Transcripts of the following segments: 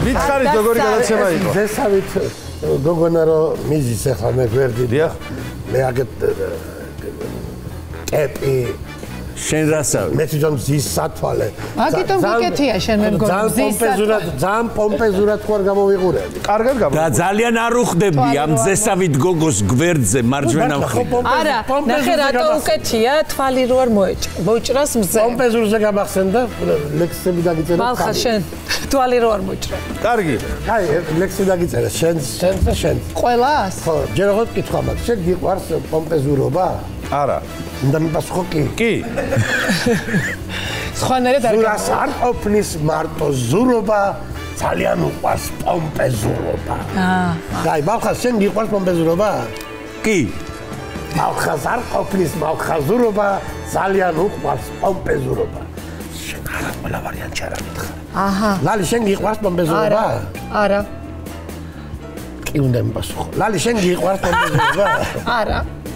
მითხარით როგორი გადაცემა იყო. ზესავით გოგონა რო მიზის ახლა მე გვერდი. დიახ. მე აგეთ კეპი შენ რასავი? მე თვითონ მზის სათვალე. მაგიტომ გიკეთია შენ მე მგონი მზის სათვალე. ძალიან პომპეზურად თუ არ გამოვიყურები. კარგად და ძალიან არ უხდები ამ ზესავით გოგოს გვერდზე მარჯვენა მხრიდან. არა, ნახე რატო უკეთია თვალი რო არ მოიჭრას მზე. პომპეზურზე გამახსენდა ლექსები დაგიწერე. მალხა შენ თვალი რო არ მოიჭრა. კარგი. აი ლექსი დაგიწერე შენ და შენ. ყველას? ხო, ჯერ როგორ კითხვა მაქვს, შენ გიყვარს პომპეზურობა? არა. უნდა მიპასუხო კი. კი. სხვანაირად არ ზურას არ ყოფნის მარტო ზურობა, ძალიან უყვარს პომპეზურობა. აი, მალხას შენ გიყვარს პომპეზურობა? კი. მალხას არ ყოფნის მალხაზურობა, ძალიან უყვარს პომპეზურობა. შენ არა ყველა ვარიანტი არ მითხარ. აჰა. ლალი შენ გიყვარს პომპეზურობა? არა. კი უნდა მიპასუხო. ლალი შენ გიყვარს პომპეზურობა? არა.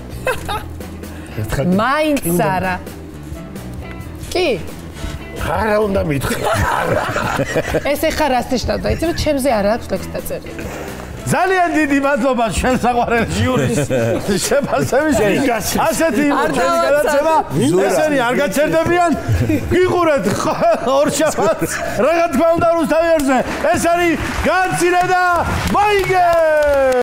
მაინც არა. კი. არა უნდა მითხრა. არა. ეს ეხა რას ნიშნავდა? იცი რომ ჩემზე არ აქვს ტექსტ დაწერილი. ძალიან დიდი მადლობა შენ საყვარელი ჟიურის შეფასებისათვის. ასეთი იმოჩენი გადაცემა ესენი არ გაჩერდებიან. გიყურეთ ორშაბათს. რა თქმა უნდა რუსთავიერზე. ეს არის გააცინე და მოიგე!